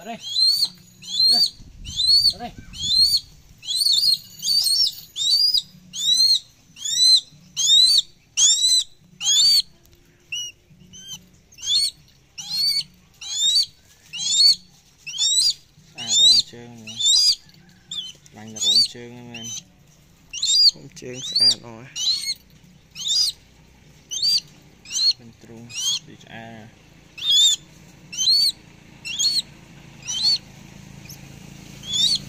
Tới đây. Đây. Tới đây. Trơn mà lạnh là rụng trơn em anh rụng trơn xa rồi bên trung bị